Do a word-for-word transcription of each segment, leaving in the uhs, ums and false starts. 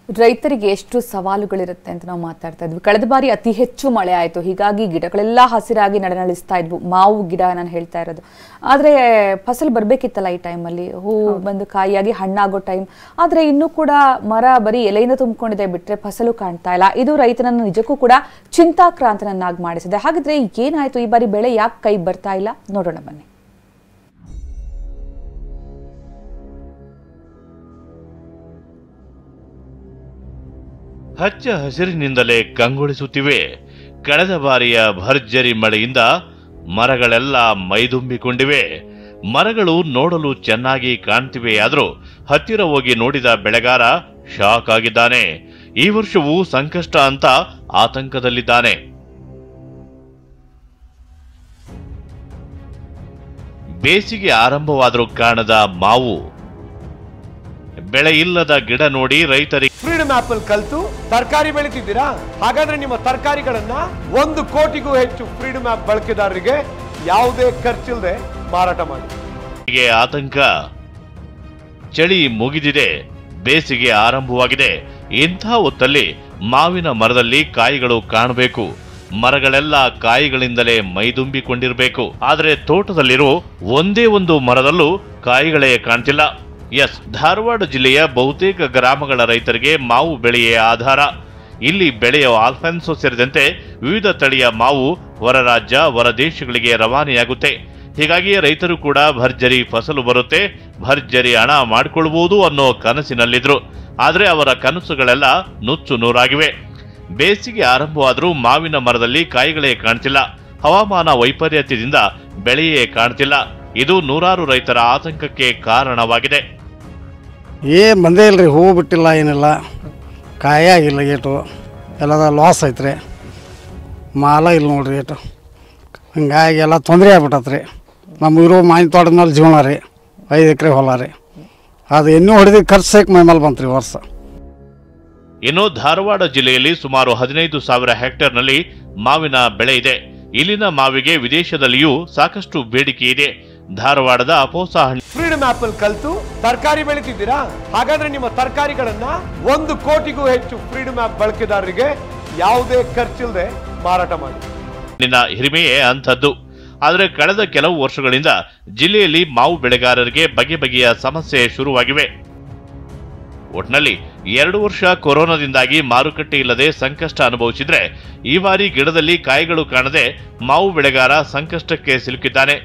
ರೈತರಿಗೆ ಎಷ್ಟು ಸವಾಲುಗಳಿರುತ್ತೆ ಅಂತ ನಾವು ಮಾತಾಡ್ತಾ ಇದ್ವಿ. ಕಳೆದ ಬಾರಿ ಅತಿ ಹೆಚ್ಚು ಮಳೆ ಆಯಿತು, ಹೀಗಾಗಿ ಗಿಡಗಳೆಲ್ಲ ಹಸಿರಾಗಿ ನಡನಳಿಸ್ತಾ ಇದ್ವು. ಮಾವು ಗಿಡ ನಾನು ಹೇಳ್ತಾ ಇರೋದು. ಆದರೆ ಫಸಲು ಬರಬೇಕಿತ್ತಲ್ಲ ಈ ಟೈಮಲ್ಲಿ, ಹೂ ಬಂದು ಕಾಯಿಯಾಗಿ ಹಣ್ಣಾಗೋ ಟೈಮ್. ಆದರೆ ಇನ್ನೂ ಕೂಡ ಮರ ಬರೀ ಎಲೆಯಿಂದ ತುಂಬಿಕೊಂಡಿದೆ ಬಿಟ್ಟರೆ ಫಸಲು ಕಾಣ್ತಾ ಇಲ್ಲ. ಇದು ರೈತನನ್ನು ನಿಜಕ್ಕೂ ಕೂಡ ಚಿಂತಾಕ್ರಾಂತನನ್ನಾಗಿ ಮಾಡಿಸಿದೆ. ಹಾಗಿದ್ರೆ ಏನಾಯಿತು ಈ ಬಾರಿ, ಬೆಳೆ ಯಾಕೆ ಕೈ ಬರ್ತಾ ಇಲ್ಲ ನೋಡೋಣ ಬನ್ನಿ. ಹಚ್ಚ ಹಸಿರಿನಿಂದಲೇ ಕಂಗೊಳಿಸುತ್ತಿವೆ. ಕಳೆದ ಬಾರಿಯ ಭರ್ಜರಿ ಮಳೆಯಿಂದ ಮರಗಳೆಲ್ಲ ಮೈದುಂಬಿಕೊಂಡಿವೆ. ಮರಗಳು ನೋಡಲು ಚೆನ್ನಾಗಿ ಕಾಣ್ತಿವೆಯಾದರೂ ಹತ್ತಿರ ಹೋಗಿ ನೋಡಿದ ಬೆಳೆಗಾರ ಶಾಕ್ ಆಗಿದ್ದಾನೆ. ಈ ವರ್ಷವೂ ಸಂಕಷ್ಟ ಅಂತ ಆತಂಕದಲ್ಲಿದ್ದಾನೆ. ಬೇಸಿಗೆ ಆರಂಭವಾದರೂ ಕಾಣದ ಮಾವು, ಬೆಳೆ ಇಲ್ಲದ ಗಿಡ ನೋಡಿ ರೈತರಿಗೆ ಫ್ರೀಡಮ್ ಆಪ್ ಅಲ್ಲಿ ಕಲ್ತು ತರಕಾರಿ ಬೆಳಿತಿದ್ದೀರಾ? ಹಾಗಾದ್ರೆ ನಿಮ್ಮ ತರಕಾರಿಗಳನ್ನ ಒಂದು ಕೋಟಿಗೂ ಹೆಚ್ಚು ಫ್ರೀಡಮ್ ಆಪ್ ಬಳಕೆದಾರರಿಗೆ ಯಾವುದೇ ಖರ್ಚಿಲ್ಲದೆ ಮಾರಾಟ ಮಾಡಿ. ಆತಂಕ. ಚಳಿ ಮುಗಿದಿದೆ, ಬೇಸಿಗೆ ಆರಂಭವಾಗಿದೆ. ಇಂಥ ಹೊತ್ತಲ್ಲಿ ಮಾವಿನ ಮರದಲ್ಲಿ ಕಾಯಿಗಳು ಕಾಣಬೇಕು. ಮರಗಳೆಲ್ಲ ಕಾಯಿಗಳಿಂದಲೇ ಮೈದುಂಬಿಕೊಂಡಿರಬೇಕು. ಆದರೆ ತೋಟದಲ್ಲಿರೋ ಒಂದೇ ಒಂದು ಮರದಲ್ಲೂ ಕಾಯಿಗಳೇ ಕಾಣ್ತಿಲ್ಲ. ಎಸ್, ಧಾರವಾಡ ಜಿಲ್ಲೆಯ ಬಹುತೇಕ ಗ್ರಾಮಗಳ ರೈತರಿಗೆ ಮಾವು ಬೆಳೆಯೇ ಆಧಾರ. ಇಲ್ಲಿ ಬೆಳೆಯೋ ಆಲ್ಫೆನ್ಸೋ ಸೇರಿದಂತೆ ವಿವಿಧ ತಳಿಯ ಮಾವು ಹೊರ ರಾಜ್ಯ, ಹೊರ ದೇಶಗಳಿಗೆ ರವಾನೆಯಾಗುತ್ತೆ. ಹೀಗಾಗಿ ರೈತರು ಕೂಡ ಭರ್ಜರಿ ಫಸಲು ಬರುತ್ತೆ, ಭರ್ಜರಿ ಹಣ ಮಾಡಿಕೊಳ್ಬಹುದು ಅನ್ನೋ ಕನಸಿನಲ್ಲಿದ್ರು. ಆದರೆ ಅವರ ಕನಸುಗಳೆಲ್ಲ ನುಚ್ಚು ನೂರಾಗಿವೆ. ಬೇಸಿಗೆ ಆರಂಭವಾದರೂ ಮಾವಿನ ಮರದಲ್ಲಿ ಕಾಯಿಗಳೇ ಕಾಣ್ತಿಲ್ಲ. ಹವಾಮಾನ ವೈಪರೀತ್ಯದಿಂದ ಬೆಳೆಯೇ ಕಾಣ್ತಿಲ್ಲ. ಇದು ನೂರಾರು ರೈತರ ಆತಂಕಕ್ಕೆ ಕಾರಣವಾಗಿದೆ. ಏ ಬಂದೇ ಇಲ್ರಿ, ಹೂವು ಬಿಟ್ಟಿಲ್ಲ, ಏನಿಲ್ಲ, ಕಾಯಾಗಿಲ್ಲ, ಏಟು ಎಲ್ಲದ ಲಾಸ್ ಐತ್ರಿ. ಮಾಲ ಇಲ್ಲ ನೋಡ್ರಿ ಏಟು. ಹಿಂಗಾಗಿ ಎಲ್ಲ ತೊಂದರೆ ಆಗ್ಬಿಟ್ಟತ್ರಿ. ನಮ್ಮ ಇರೋ ಮಾವಿನ ತೋಟದ ಮೇಲೆ ಜೀವನ ರೀ, ಐದು ಎಕರೆ ಹೊಲ ರೀ. ಅದು ಇನ್ನೂ ಹೊಡೆದು ಖರ್ಚು ಸೈಕ್ ಮೈ ಮೇಲೆ ಬಂತ್ರಿ ವರ್ಷ. ಇನ್ನು ಧಾರವಾಡ ಜಿಲ್ಲೆಯಲ್ಲಿ ಸುಮಾರು ಹದಿನೈದು ಸಾವಿರ ಹೆಕ್ಟೇರ್ನಲ್ಲಿ ಮಾವಿನ ಬೆಳೆ ಇದೆ. ಇಲ್ಲಿನ ಮಾವಿಗೆ ವಿದೇಶದಲ್ಲಿಯೂ ಸಾಕಷ್ಟು ಬೇಡಿಕೆ ಇದೆ. ಧಾರವಾಡದ ಅಪೋಸ ಹಣ್ಣು ಫ್ರೀಡಮ್ ಆಪ್ ಅಲ್ಲಿ ಕಲ್ತು ತರಕಾರಿ ಬೆಳಿತಿದ್ದೀರಾ? ಹಾಗಾದ್ರೆ ನಿಮ್ಮ ತರಕಾರಿಗಳನ್ನ ಒಂದು ಕೋಟಿಗೂ ಹೆಚ್ಚು ಫ್ರೀಡಮ್ ಆಪ್ ಬಳಕೆದಾರರಿಗೆ ಯಾವುದೇ ಖರ್ಚಿಲ್ಲದೆ ಮಾರಾಟ ಮಾಡಿ. ನಿನ್ನ ಹಿರಿಮೆಯೇ ಅಂಥದ್ದು. ಆದರೆ ಕಳೆದ ಕೆಲವು ವರ್ಷಗಳಿಂದ ಜಿಲ್ಲೆಯಲ್ಲಿ ಮಾವು ಬೆಳೆಗಾರರಿಗೆ ಬಗೆ ಬಗೆಯ ಸಮಸ್ಯೆ ಶುರುವಾಗಿವೆ. ಒಟ್ನಲ್ಲಿ ಎರಡು ವರ್ಷ ಕೊರೋನಾದಿಂದಾಗಿ ಮಾರುಕಟ್ಟೆ ಇಲ್ಲದೆ ಸಂಕಷ್ಟ ಅನುಭವಿಸಿದ್ರೆ, ಈ ಬಾರಿ ಗಿಡದಲ್ಲಿ ಕಾಯಿಗಳು ಕಾಣದೆ ಮಾವು ಬೆಳೆಗಾರ ಸಂಕಷ್ಟಕ್ಕೆ ಸಿಲುಕಿದ್ದಾನೆ.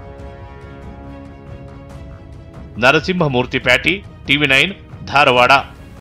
Narasimhamurthy Pyati, TV nine, Dharwad.